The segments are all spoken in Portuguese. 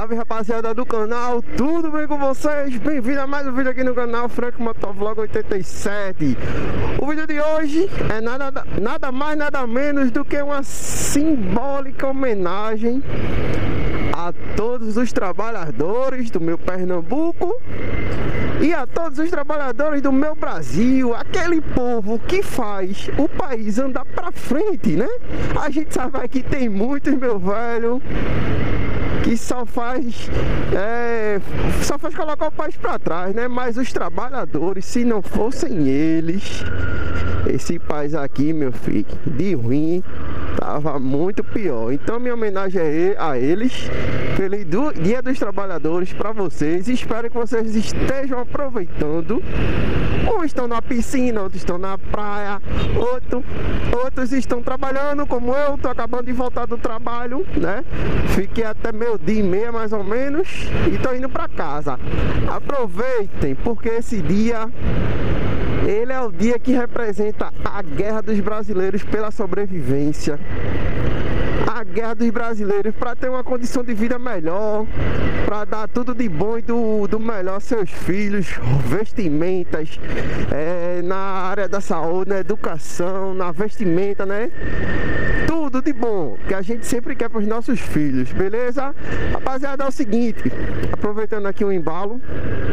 salve rapaziada do canal, tudo bem com vocês? Bem-vindo a mais um vídeo aqui no canal Frank Motovlog 87. O vídeo de hoje é nada mais, nada menos do que uma simbólica homenagem a todos os trabalhadores do meu Pernambuco e a todos os trabalhadores do meu Brasil, aquele povo que faz o país andar pra frente, né? A gente sabe que tem muitos, meu velho, que só faz colocar o país pra trás, né? Mas os trabalhadores, se não fossem eles, esse país aqui, meu filho, de ruim, tava muito pior. Então minha homenagem a eles. Feliz Dia dos Trabalhadores para vocês. Espero que vocês estejam aproveitando. Uns estão na piscina, outros estão na praia, outros estão trabalhando, como eu, tô acabando de voltar do trabalho, né? Fiquei até meio-dia e meia mais ou menos e tô indo para casa. Aproveitem, porque esse dia, ele é o dia que representa a guerra dos brasileiros pela sobrevivência. A guerra dos brasileiros para ter uma condição de vida melhor, para dar tudo de bom e do melhor aos seus filhos, vestimentas, na área da saúde, na educação, na vestimenta, né? Tudo de bom que a gente sempre quer para os nossos filhos, beleza? Rapaziada, é o seguinte, aproveitando aqui o embalo,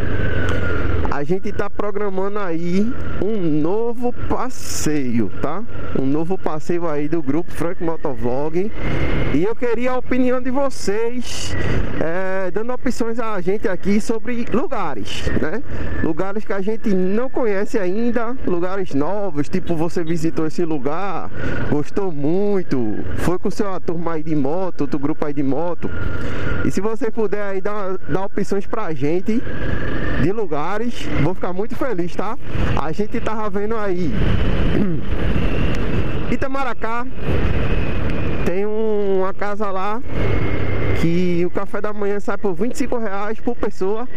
a gente tá programando aí um novo passeio, tá? Um novo passeio aí do grupo Frank Motovlog. E eu queria a opinião de vocês, dando opções a gente aqui sobre lugares, né? Lugares que a gente não conhece ainda, lugares novos, tipo você visitou esse lugar, gostou muito, foi com sua turma aí de moto, outro grupo aí de moto. E se você puder aí dar opções pra gente de lugares, vou ficar muito feliz, tá? A gente tava vendo aí Itamaracá, tem uma casa lá que o café da manhã sai por R$25 por pessoa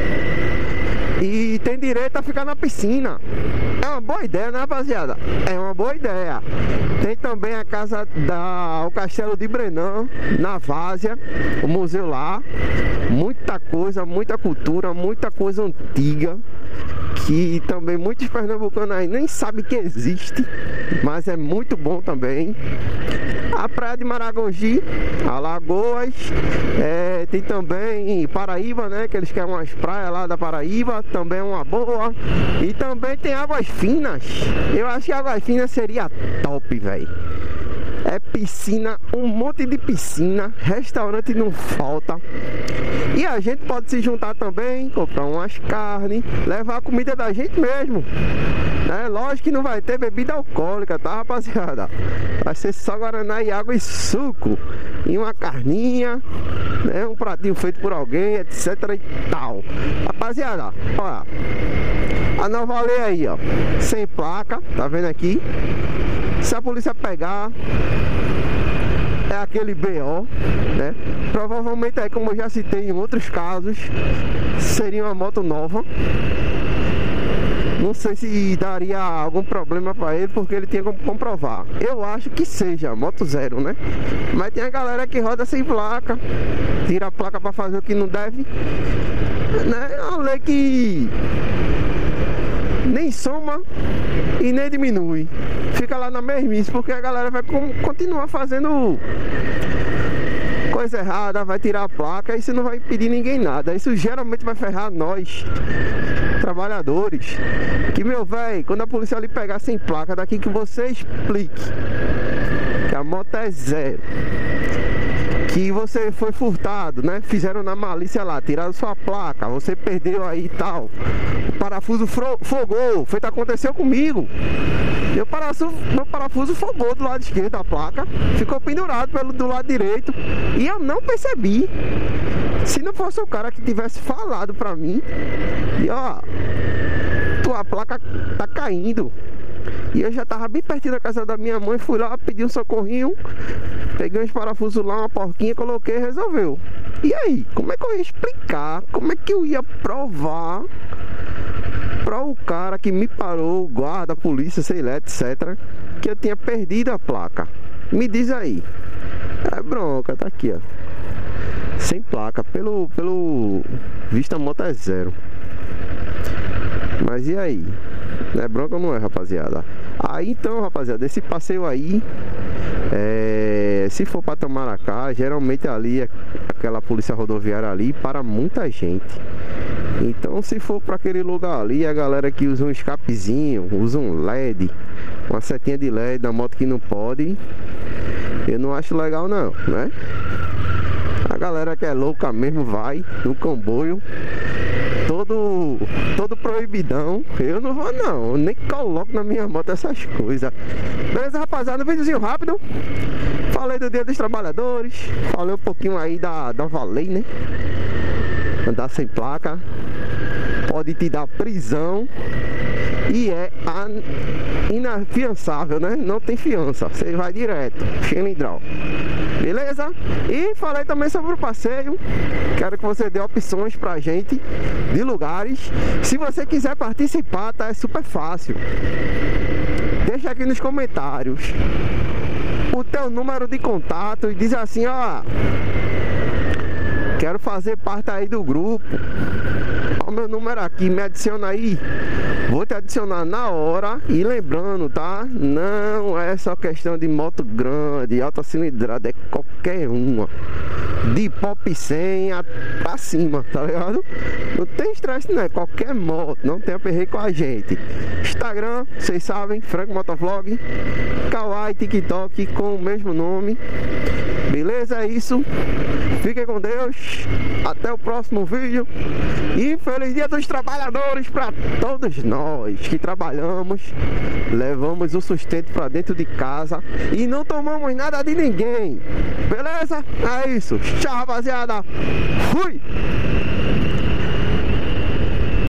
e tem direito a ficar na piscina. É uma boa ideia, né, rapaziada? É uma boa ideia. Tem também a casa o Castelo de Brenan, na Várzea, o museu lá. Muita coisa, muita cultura, muita coisa antiga, que também muitos pernambucanos aí nem sabem que existe, mas é muito bom também. A praia de Maragogi, Alagoas, tem também Paraíba, né, que eles querem umas praias lá da Paraíba, também é uma boa. E também tem Águas Finas. Eu acho que Águas Finas seria top, velho. É piscina, um monte de piscina, restaurante não falta. E a gente pode se juntar também, comprar umas carnes, levar a comida da gente mesmo, né? Lógico que não vai ter bebida alcoólica, tá, rapaziada? Vai ser só guaraná e água e suco, e uma carninha, né? Um pratinho feito por alguém, etc e tal. Rapaziada, olha, a nova lei aí, ó, sem placa, tá vendo aqui? Se a polícia pegar, é aquele BO, né? Provavelmente aí, como eu já citei em outros casos, seria uma moto nova. Não sei se daria algum problema pra ele, porque ele tinha como comprovar. Eu acho que seja moto zero, né? Mas tem a galera que roda sem placa, tira a placa pra fazer o que não deve, né? É uma lei que nem soma e nem diminui, fica lá na mesmice, porque a galera vai continuar fazendo coisa errada, vai tirar a placa, isso não vai impedir ninguém nada. Isso geralmente vai ferrar nós, trabalhadores. Que, meu velho, quando a polícia lhe pegar sem placa, daqui que você explique que a moto é zero, que você foi furtado, né? Fizeram na malícia lá, tiraram sua placa, você perdeu aí e tal, o parafuso fogou, foi o que aconteceu comigo. Meu parafuso fogou do lado esquerdo da placa, ficou pendurado do lado direito e eu não percebi. Se não fosse o cara que tivesse falado pra mim, e ó, tua placa tá caindo. E eu já tava bem pertinho da casa da minha mãe, fui lá, pedi um socorrinho, peguei uns parafusos lá, uma porquinha, coloquei e resolveu. E aí, como é que eu ia explicar, como é que eu ia provar para o cara que me parou, guarda, polícia, sei lá, etc., que eu tinha perdido a placa? Me diz aí. É bronca, tá aqui, ó. sem placa. Pelo visto a moto é 0. Mas e aí? Não é bronca ou não é, rapaziada? Aí então, rapaziada, esse passeio aí, se for para Tamaracá, geralmente ali, aquela polícia rodoviária ali, para muita gente. Então se for para aquele lugar ali, a galera que usa um escapezinho, usa um LED, uma setinha de LED da moto que não pode, eu não acho legal não, né? A galera que é louca mesmo vai no comboio todo proibidão. Eu não vou não, eu nem coloco na minha moto essas coisas. Beleza, rapaziada, um videozinho rápido. Falei do Dia dos Trabalhadores, falei um pouquinho aí da Valei, né? Andar sem placa pode te dar prisão e é inafiançável, né? Não tem fiança, você vai direto, cilindral. Beleza? E falei também sobre o passeio. Quero que você dê opções pra gente de lugares. Se você quiser participar, tá? É super fácil. Deixa aqui nos comentários o teu número de contato e diz assim, ó, quero fazer parte aí do grupo. Ó, o meu número aqui, me adiciona aí. Vou te adicionar na hora. E lembrando, tá? Não é só questão de moto grande, alta cilindrada, é qualquer uma. De pop 100 pra cima, tá ligado? Não tem estresse, né? Qualquer moto, não tem aperreio com a gente. Instagram, vocês sabem, Franco Motovlog. Kawaii, TikTok com o mesmo nome. Beleza? É isso. Fiquem com Deus. Até o próximo vídeo. E feliz Dia dos Trabalhadores para todos nós que trabalhamos, levamos o sustento para dentro de casa e não tomamos nada de ninguém. Beleza? É isso. Tchau, rapaziada. Fui!